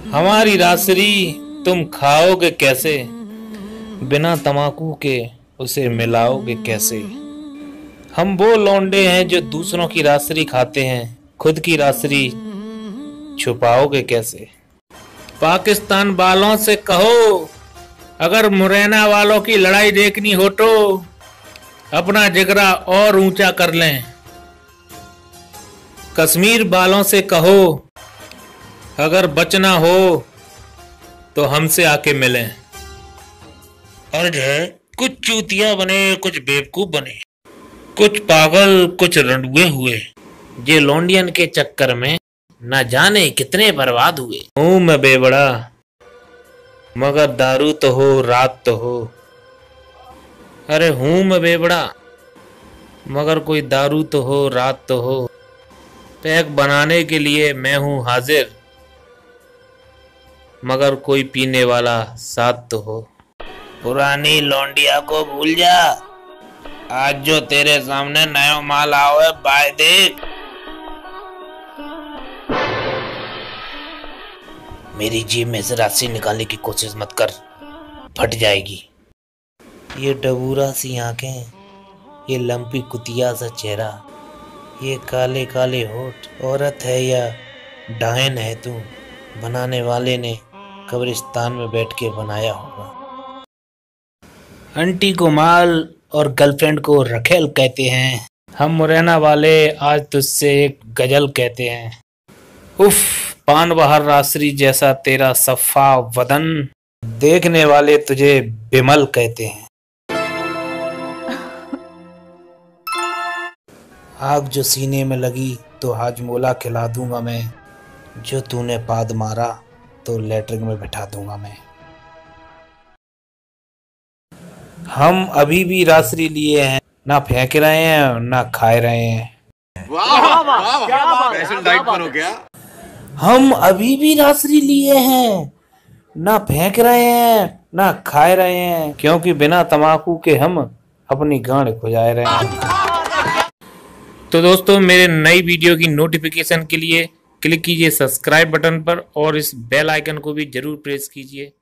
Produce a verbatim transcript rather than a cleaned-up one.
हमारी रासरी तुम खाओगे कैसे, बिना तमाकू के उसे मिलाओगे कैसे। हम वो लौंडे हैं जो दूसरों की रासरी खाते हैं, खुद की रासरी छुपाओगे कैसे। पाकिस्तान वालों से कहो, अगर मुरैना वालों की लड़ाई देखनी हो तो अपना जिगरा और ऊंचा कर लें। कश्मीर वालों से कहो, अगर बचना हो तो हमसे आके मिलें। और जो है कुछ चूतिया बने, कुछ बेवकूफ बने, कुछ पागल, कुछ रंडुए हुए, ये लौंडियन के चक्कर में न जाने कितने बर्बाद हुए। हूँ मैं बेबड़ा, मगर दारू तो हो, रात तो हो। अरे हूँ मैं बेबड़ा, मगर कोई दारू तो हो, रात तो हो। पैक बनाने के लिए मैं हूँ हाजिर, मगर कोई पीने वाला साथ तो हो। पुरानी लौंडिया को भूल जा, आज जो तेरे सामने नया माल आओ है बाय देख। मेरी जेब में से राशि निकालने की कोशिश मत कर, फट जाएगी। ये डबूरा सी आंखें, ये लंपी कुतिया सा चेहरा, ये काले काले होठ, औरत है या डायन है तू, बनाने वाले ने कब्रिस्तान में बैठ के बनाया होगा। आंटी को माल और गर्लफ्रेंड को रखेल कहते हैं, हम मुरैना वाले आज तुझसे एक गजल कहते हैं। उफ, पान बहार रासरी जैसा तेरा सफ़ा वदन, देखने वाले तुझे बिमल कहते हैं। आग जो सीने में लगी तो हाजमोला खिला दूंगा मैं, जो तूने पाद मारा तो लेटरिन में बैठा दूंगा मैं। हम अभी भी रासरी लिए हैं, ना फेंक रहे हैं ना खाए रहे हैं। वाह वाह क्या बात है, स्पेशल डाइट पर हो क्या? हम अभी भी रासरी लिए हैं, ना फेंक रहे हैं ना खाए रहे हैं, क्योंकि बिना तमाकू के हम अपनी गांड खुजाए रहे हैं। तो दोस्तों, मेरे नई वीडियो की नोटिफिकेशन के लिए क्लिक कीजिए सब्सक्राइब बटन पर और इस बेल आइकन को भी जरूर प्रेस कीजिए।